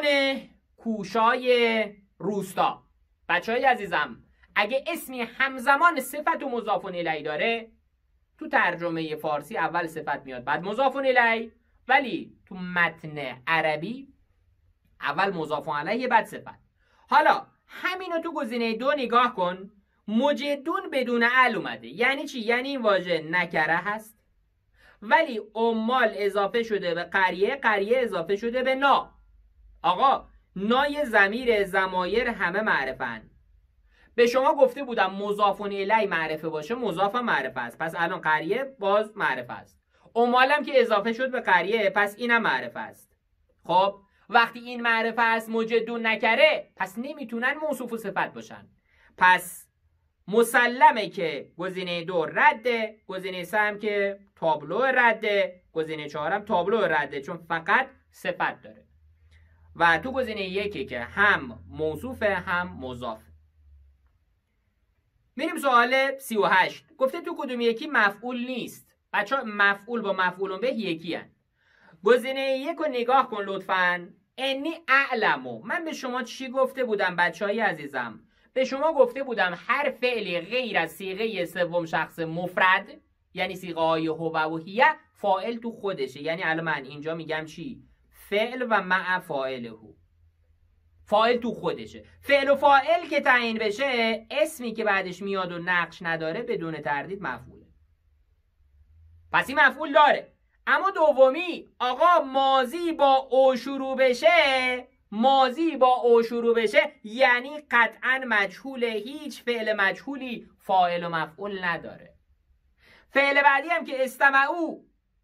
کوشای روستا. بچهای عزیزم اگه اسمی همزمان صفت و مضاف الیه داره تو ترجمه فارسی اول صفت میاد بعد مضاف الیه، ولی تو متن عربی اول مضاف الیه بعد صفت. حالا همینو تو گزینه دو نگاه کن، مجدون بدون ال اومده. یعنی چی؟ یعنی این واژه نکره هست ولی عمال اضافه شده به قریه، قریه اضافه شده به نا. آقا نای ضمیر ضمایر همه معرفن. به شما گفته بودم مضاف الیه معرفه باشه مضاف هم معرفه است، پس الان قریه باز معرفه است. عمالم که اضافه شد به قریه پس اینم معرفه است. خب وقتی این معرفه است مجدون نکره پس نمیتونن موصوف و صفت باشن. پس مسلمه که گزینه دو رده، گزینه سه هم که تابلو رده، گزینه چهار هم تابلو رده چون فقط صفت داره. و تو گزینه یکی که هم موصوفه هم مضافه. میریم سوال سی و هشت. گفته تو کدوم یکی مفعول نیست؟ بچه ها مفعول با مفعول به یکی هن. گزینه یک رو نگاه کن لطفاً. انی اعلمو. من به شما چی گفته بودم بچه های عزیزم؟ به شما گفته بودم هر فعلی غیر از صیغه سوم شخص مفرد یعنی صیغه های هو و هیه فاعل تو خودشه. یعنی الان من اینجا میگم چی؟ فعل و مع فاعله. فاعل تو خودشه. فعل و فاعل که تعیین بشه، اسمی که بعدش میاد و نقش نداره بدون تردید مفعوله. پس این مفعول داره. اما دومی، آقا ماضی با او شروع بشه، ماضی با او شروع بشه یعنی قطعا مجهوله، هیچ فعل مجهولی فاعل و مفعول نداره. فعل بعدی هم که استمعوا،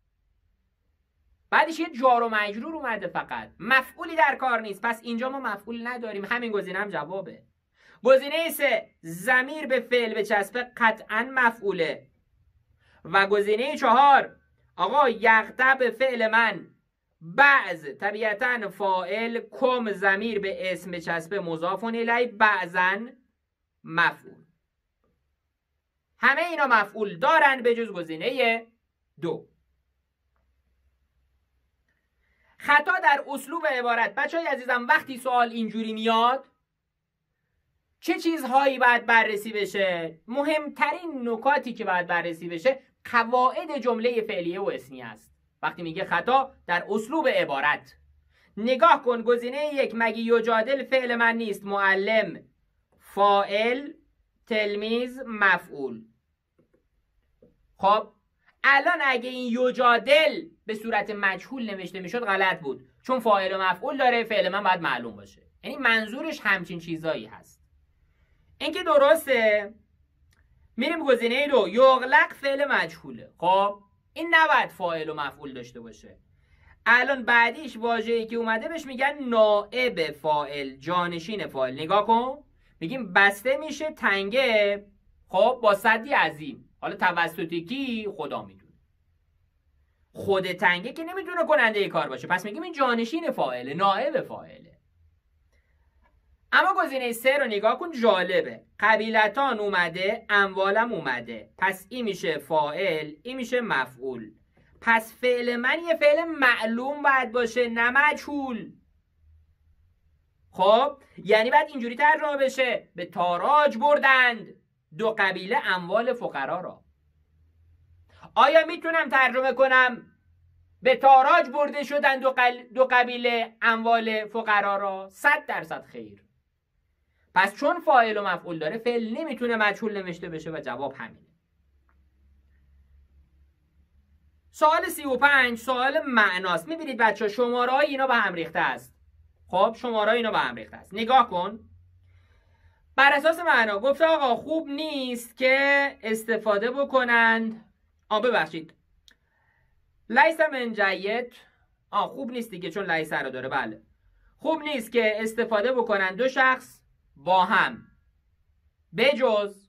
بعدش یه جار و مجرور اومده، فقط مفعولی در کار نیست. پس اینجا ما مفعول نداریم، همین گزینه هم جوابه. گزینه سه، ضمیر به فعل بچسبه، قطعا مفعوله. و گزینه چهار، آقا یغتب فعل من، بعض طبیعتا فاعل، کم ضمیر به اسم بچسبه، مضاف الیه، بعضن مفعول. همه اینا مفعول دارن به جز گزینه دو. خطا در اسلوب عبارت. بچه‌های عزیزم وقتی سوال اینجوری میاد چه چیزهایی باید بررسی بشه؟ مهمترین نکاتی که باید بررسی بشه قواعد جمله فعلیه و اسمیه است. وقتی میگه خطا در اسلوب عبارت، نگاه کن گزینه یک، مگه یجادل فعل من نیست؟ معلم فاعل، تلمیذ مفعول. خب الان اگه این یجادل به صورت مجهول نوشته میشد غلط بود، چون فاعل و مفعول داره، فعل من باید معلوم باشه. یعنی منظورش همچین چیزایی هست. این که درسته. میریم گزینه دو، یغلق فعل مجهوله. خب این نباید فاعل و مفعول داشته باشه. الان بعدیش واژه‌ای که اومده بهش میگن نائب فاعل، جانشین فاعل. نگاه کن، میگیم بسته میشه تنگه، خب با صدی عظیم. حالا توسطی کی؟ خدا میدونه. خود تنگه که نمیتونه کننده کار باشه، پس میگیم این جانشین فاعله، نائب فاعله. اما گزینه سه رو نگاه کن، جالبه. قبیلتان اومده، اموالم اومده، پس این میشه فاعل، این میشه مفعول. پس فعل من یه فعل معلوم باید باشه، نه مجهول. خب یعنی باید اینجوری ترجمه بشه، به تاراج بردند دو قبیله اموال فقرا را. آیا میتونم ترجمه کنم به تاراج برده شدن دو, قل... دو قبیله اموال فقرا را؟ صد درصد خیر. پس چون فاعل و مفعول داره، فعل نمیتونه مجهول نوشته بشه و جواب همینه. سوال سی و پنج سوال معناست. میبینید بچه ها شماره های اینا به هم ریخته است. خب شماره های اینا به هم ریخته است. نگاه کن. بر اساس معنا گفته آقا خوب نیست که استفاده بکنند. آه ببخشید. لیس من جید. آه خوب نیست دیگه، چون لیس رو داره. بله. خوب نیست که استفاده بکنند دو شخص با هم بجز،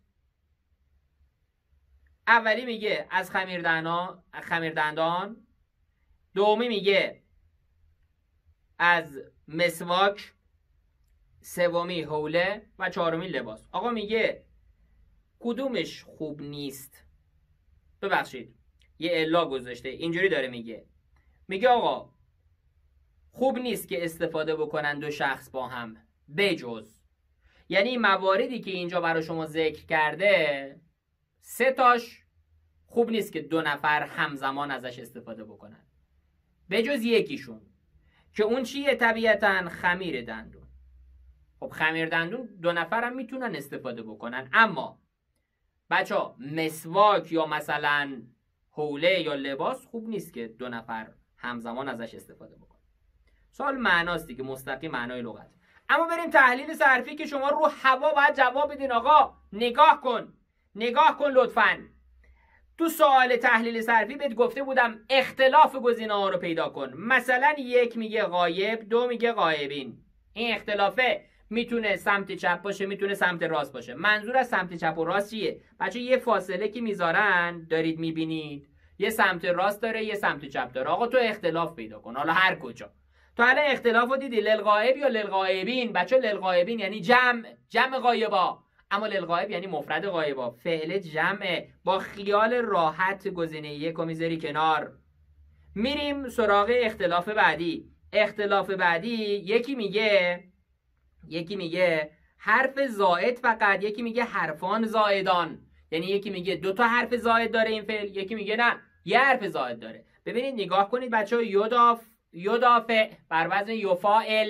اولی میگه از خمیردندان، خمیردندان، دومی میگه از مسواک، سومی حوله و چهارمی لباس. آقا میگه کدومش خوب نیست؟ ببخشید یه الا گذاشته، اینجوری داره میگه. میگه آقا خوب نیست که استفاده بکنن دو شخص با هم بجز، یعنی مواردی که اینجا برای شما ذکر کرده سه تاش خوب نیست که دو نفر همزمان ازش استفاده بکنن، بجز یکیشون که اون چیه؟ طبیعتاً خمیر دندون. خب خمیر دندون دو نفر هم میتونن استفاده بکنن، اما بچه ها مسواک یا مثلا حوله یا لباس خوب نیست که دو نفر همزمان ازش استفاده بکنن. سوال معناست دیگه، مستقیم معنای لغت. اما بریم تحلیل صرفی که شما رو هوا باید جواب بدین. آقا نگاه کن، نگاه کن لطفاً. تو سوال تحلیل صرفی بهت گفته بودم اختلاف گزینه ها رو پیدا کن. مثلا یک میگه غایب، دو میگه غایبین. این اختلافه میتونه سمت چپ باشه، میتونه سمت راست باشه. منظور از سمت چپ و راست چیه؟ بچه یه فاصله که میذارن دارید میبینید، یه سمت راست داره یه سمت چپ داره. آقا تو اختلاف پیدا کن، حالا هر کجا. تو الان اختلاف رو دیدی، للغایب یا للغایبین. بچه للغایبین یعنی جمع، جمع غایبا، اما للغایب یعنی مفرد غایبا. فعل جمعه. با خیال راحت گزینه یک رو میذاری کنار. میریم سراغ اختلاف بعدی. اختلاف بعدی یکی میگه یکی میگه حرف زائد فقط، یکی میگه حرفان زائدان. یعنی یکی میگه دو تا حرف زائد داره این فعل، یکی میگه نه یه حرف زائد داره. ببینید نگاه کنید بچه‌ها، یداف یدافع بر وزن یفاعل،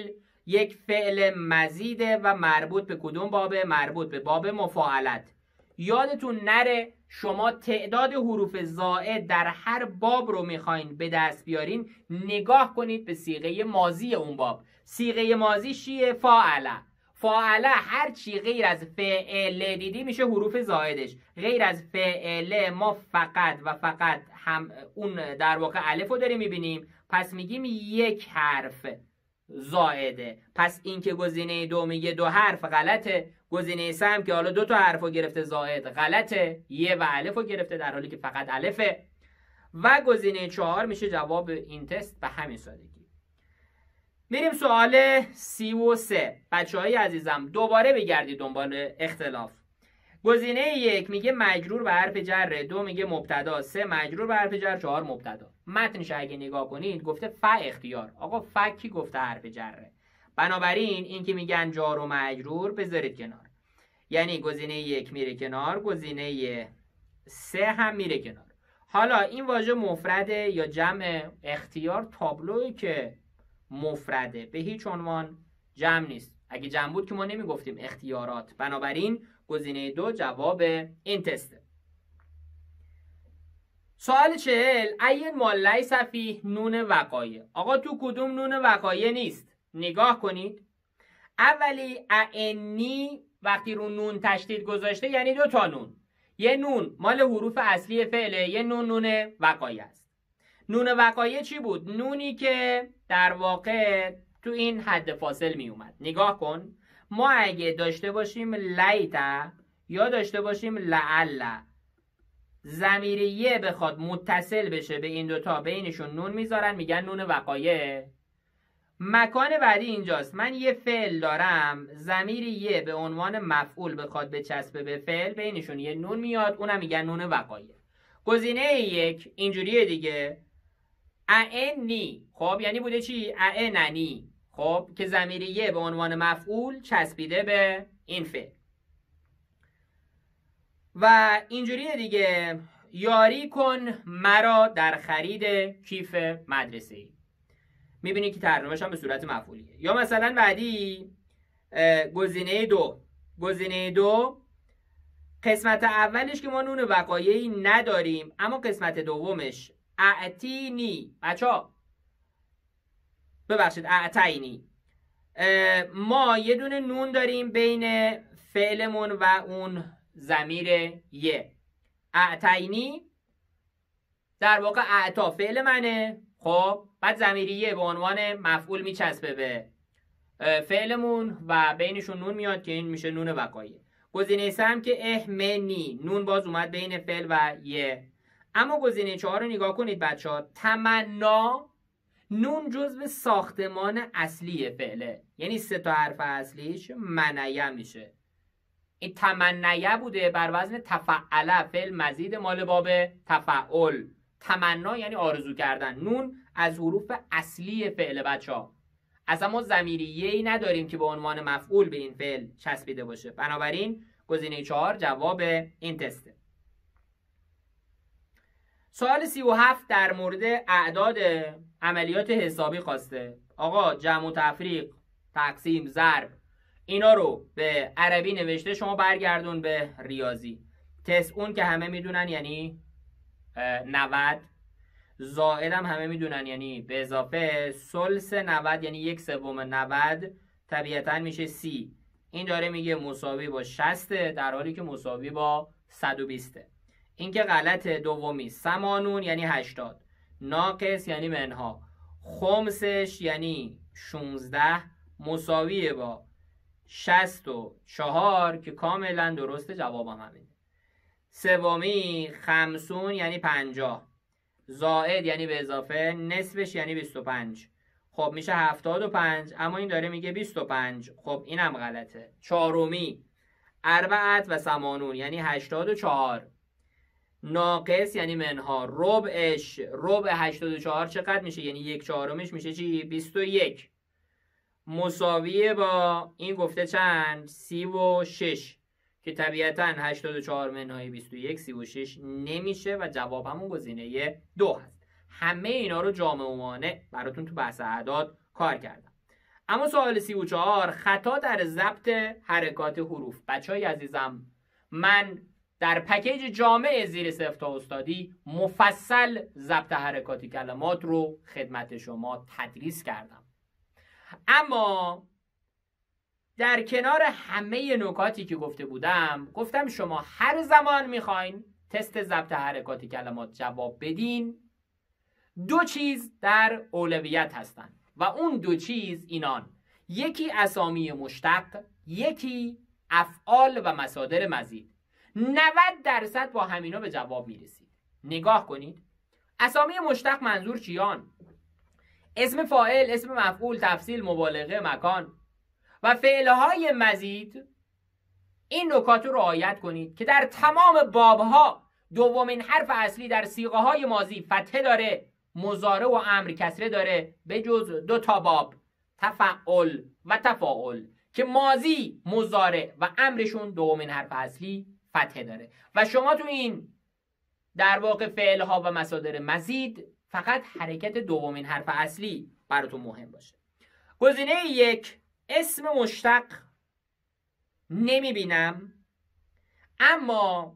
یک فعل مزیده و مربوط به کدوم بابه؟ مربوط به باب مفاعلت. یادتون نره شما تعداد حروف زائد در هر باب رو میخواین به دست بیارین، نگاه کنید به صیغه ماضی اون باب. صیغه ماضی چیه؟ فاعله. فاعله هر چی غیر از فعل دیدی میشه حروف زائدش. غیر از فعل ما فقط و فقط هم اون در واقع الف رو داریم میبینیم، پس میگیم یک حرف زائده. پس این که گزینه دو میگه دو حرف غلطه، گزینه سه هم که حالا دو تا حرف رو گرفته زائد غلطه، یه و الف رو گرفته در حالی که فقط الفه. و گزینه چهار میشه جواب این تست به همین سادگی. میریم سوال سی و سه. بچه های عزیزم دوباره بگردید دنبال اختلاف. گزینه یک میگه مجرور به حرف جر، دو میگه مبتدا، سه مجرور به حرف جر، چهار مبتدا. متنش اگه نگاه کنید گفته ف اختیار. آقا ف کی گفته حرف جره؟ بنابراین این که میگن جار و مجرور بذارید کنار، یعنی گزینه یک میره کنار، گزینه سه هم میره کنار. حالا این واژه مفرده یا جمع؟ اختیار تابلوی که مفرده به هیچ عنوان جمع نیست. اگه جمع بود که ما نمیگفتیم اختیارات. بنابراین گزینه دو جواب این تسته. سوال چهل. این ما لیس فیه نون وقایع. آقا تو کدوم نون وقایع نیست؟ نگاه کنید. اولی انی وقتی رو نون تشدید گذاشته یعنی دو تا نون. یه نون مال حروف اصلی فعله، یه نون نون وقایع است. نون وقایع چی بود؟ نونی که در واقع تو این حد فاصل می اومد. نگاه کن، ما اگه داشته باشیم لیتا یا داشته باشیم لعل، ضمیریه بخواد متصل بشه به این دوتا بینشون نون میذارن میگن نون وقایع. مکان بعدی اینجاست. من یه فعل دارم، ضمیریه به عنوان مفعول بخواد بچسبه به فعل بینشون یه نون میاد، اونم میگن نون وقایع. گزینه یک اینجوریه دیگه، انی. خب یعنی بوده چی؟ اننی. خب که ضمیریه به عنوان مفعول چسبیده به این فعل. و اینجوریه دیگه، یاری کن مرا در خرید کیف مدرسه‌ای. میبینی که ترجمه‌ش هم به صورت مفعولیه. یا مثلا بعدی گزینه دو. گزینه دو قسمت اولش که ما نون وقایعی نداریم، اما قسمت دومش اعتینی. بچه‌ها ببخشید اعتینی، ما یه دونه نون داریم بین فعلمون و اون ضمیر یه. اعتینی در واقع اعتا فعل منه، خب بعد ضمیریه به عنوان مفعول میچسبه به فعلمون و بینشون نون میاد که این میشه نون وقایع. گزینه سه هم که اهمنی، نون باز اومد بین فعل و یه. اما گزینه چهار رو نگاه کنید بچه ها، تمنا، نون جزو ساختمان اصلی فعله، یعنی سه تا حرف اصلیش منیه میشه. این تمنیه بوده بر وزن تفعله، فعل مزید مال باب تفعل. تمنا یعنی آرزو کردن. نون از حروف اصلی فعل بچه ها. اصلا ما ضمیریه‌ای نداریم که به عنوان مفعول به این فعل چسبیده باشه. بنابراین گزینه چهار جواب این تسته. سوال سی و هفت در مورد اعداد عملیات حسابی خواسته. آقا جمع و تفریق، تقسیم، ضرب، اینا رو به عربی نوشته، شما برگردون به ریاضی. تسعون که همه میدونن یعنی نود، زائد هم همه میدونن یعنی به اضافه، ثلث نود یعنی یک سوم نود طبیعتا میشه سی. این داره میگه مساوی با شصت در حالی که مساوی با صد و بیست. این که غلط. دومی سمانون یعنی هشتاد، ناقص یعنی منها، خمسش یعنی شونزده مساویه با شصت و چهار که کاملا درسته، جوابم همینه. سومی خمسون یعنی پنجاه، زائد یعنی به اضافه، نصفش یعنی بیست و پنج. خب میشه هفتاد و پنج، اما این داره میگه بیست و پنج. خب اینم غلطه. چهارمی اربعت و سمانون یعنی هشتاد و چهار، ناقص یعنی منها، ربعش، ربع هشتاد و چهار چقدر میشه؟ یعنی یک چهارمش میشه چی؟ بیست و یک. مساویه با این گفته چند؟ سی و شش که طبیعتا هشتاد و چهار منهای بیست و یک سی و شش نمیشه و جواب همون گزینه دو هست. همه اینا رو جامع و مانع براتون تو بحث اعداد کار کردم. اما سوال سی و چهار، خطا در ضبط حرکات حروف. بچهای عزیزم، من در پکیج جامع زیر صفر تا استادی مفصل ضبط حرکات کلمات رو خدمت شما تدریس کردم. اما در کنار همه نکاتی که گفته بودم، گفتم شما هر زمان میخواین تست ضبط حرکات کلمات جواب بدین، دو چیز در اولویت هستن و اون دو چیز اینان: یکی اسامی مشتق، یکی افعال و مصادر مزید. نود درصد با همینا به جواب میرسید. نگاه کنید، اسامی مشتق منظور چیان؟ اسم فاعل، اسم مفعول، تفصیل، مبالغه، مکان و فعلهای مزید. این نکات رو رعایت کنید که در تمام بابها دومین حرف اصلی در صیغه های ماضی فتحه داره، مضارع و امر کسره داره، به جز دو تا باب، تفعل و تفاعل، که ماضی، مضارع و امرشون دومین حرف اصلی فتحه داره. و شما تو این در واقع فعلها و مصادر مزید فقط حرکت دومین حرف اصلی براتون مهم باشه. گزینه یک، اسم مشتق نمیبینم اما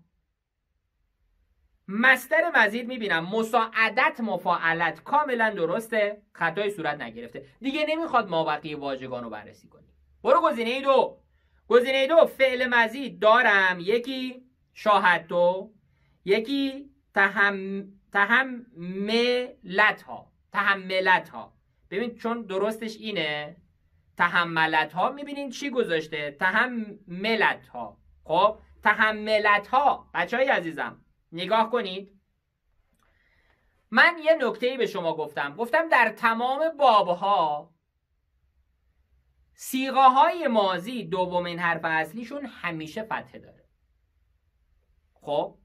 مصدر مزید میبینم. مساعدت، مفاعلت کاملا درسته، خطای صورت نگرفته. دیگه نمیخواد مابقی واژگان رو بررسی کنیم. برو گزینه دو. گزینه دو، فعل مزید دارم، یکی شاهد تو، یکی تهم تحملت ها. تحملت ها، ببین چون درستش اینه، تحملت ها، میبینین چی گذاشته؟ تحملت ها. خب تحملت ها، بچه های عزیزم نگاه کنید، من یه نکته‌ای به شما گفتم. گفتم در تمام بابها صیغه های ماضی دومین حرف اصلیشون همیشه فتحه داره. خب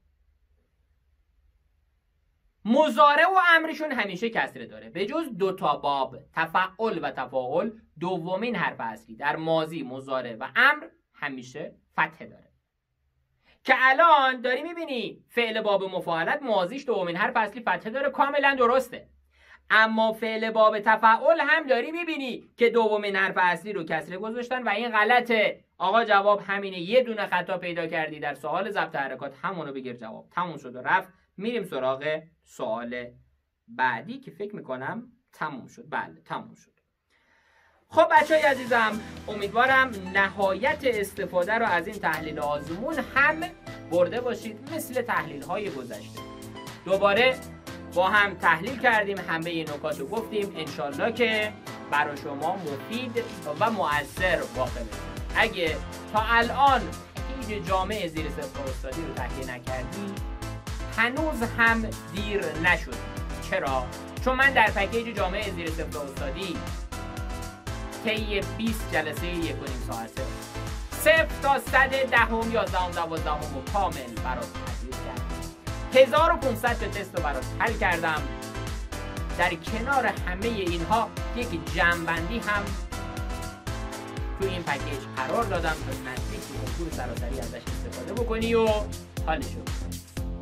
مضارع و امرشون همیشه کسره داره، به جز دو تا باب، تفعل و تفاعل، دومین حرف اصلی در ماضی، مضارع و امر همیشه فتحه داره. که الان داری میبینی فعل باب مفاعلت ماضیش دومین حرف اصلی فتحه داره، کاملا درسته. اما فعل باب تفعل هم داری میبینی که دومین حرف اصلی رو کسره گذاشتن و این غلطه. آقا جواب همینه. یه دونه خطا پیدا کردی در سوال ضبط حرکات، همونو بگیر جواب. تموم شد و رفت. میریم سراغ سوال بعدی که فکر میکنم تموم شد. بله تموم شد. خب بچهای عزیزم، امیدوارم نهایت استفاده رو از این تحلیل آزمون هم برده باشید، مثل تحلیل های گذشته. دوباره با هم تحلیل کردیم، همه این نکات رو گفتیم، انشالله که برای شما مفید و مؤثر واقع بشه. اگه تا الان پکیج جامع زیر صفر استادی رو تهیه نکردی، هنوز هم دیر نشد. چرا؟ چون من در پکیج جامع زیر صفر استادی طی بیست جلسه یک و نیم ساعته صفر تا صد دهم، یازدهم، دوازدهم و کامل برات تدریس کردم. هزار و پانصد تا تست رو برات حل کردم. در کنار همه اینها یک جمع‌بندی هم تو این پکیج قرار دادم تا نزدیک به کنکور سراسری ازش استفاده بکنی و حالش رو بکنی.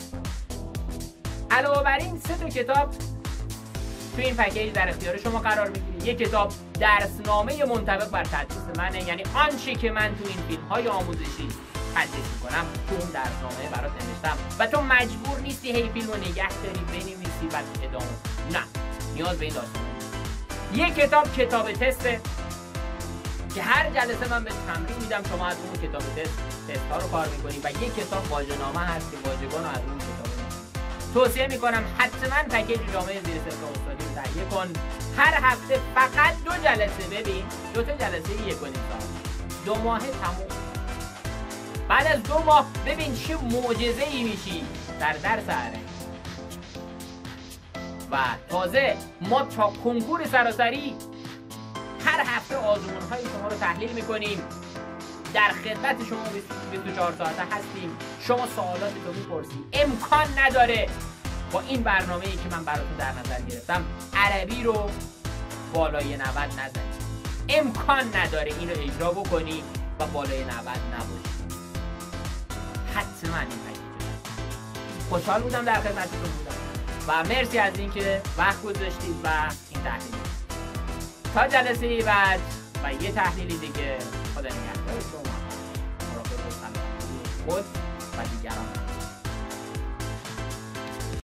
علاوه بر این سه تا کتاب تو این پکیج در اختیار شما قرار میگیره. یک کتاب درسنامه منطبق بر تدریس منه، یعنی آنچه که من تو این فیلم های آموزشی تدریس میکنم تو اون درسنامه برات نوشتم و تو مجبور نیستی هی فیلمو نگه داری بنویسی و ادامه. نه، نیاز به این داستان. یک کتاب کتاب تسته که هر جلسه من به تمرین میدم، شما از اون کتاب تست تست ها رو کار میکنید و یک کتاب واژه‌نامه هست که واژگان رو از اون کتاب توصیه میکنم حتما پکیج جامع زیر صفر استادی رو تهیه کن. هر هفته فقط دو جلسه ببین، دو تا جلسه یک و نیم ساعت، دو ماه تموم. بعد از دو ماه ببین چه معجزه‌ای میشی در درس عربی. و تازه ما تا کنکور سراسری هر هفته آزمون‌های شما رو تحلیل میکنیم، در خدمت شما بیست و چهار ساعته هستیم. شما سوالات رو میپرسید. امکان نداره با این برنامه‌ای که من براتون در نظر گرفتم عربی رو بالای نود نزنی. امکان نداره اینو اجرا بکنی و بالای نود نباشی. حتما این پکیج. خوشحال بودم در خدمتتون بودم و مرسی از اینکه وقت گذاشتید و این تحلیل. تا جلسه بعد و یه تحلیلی دیگه. خدا نگهدار شما. مراقب سلامتی خود و دیگران.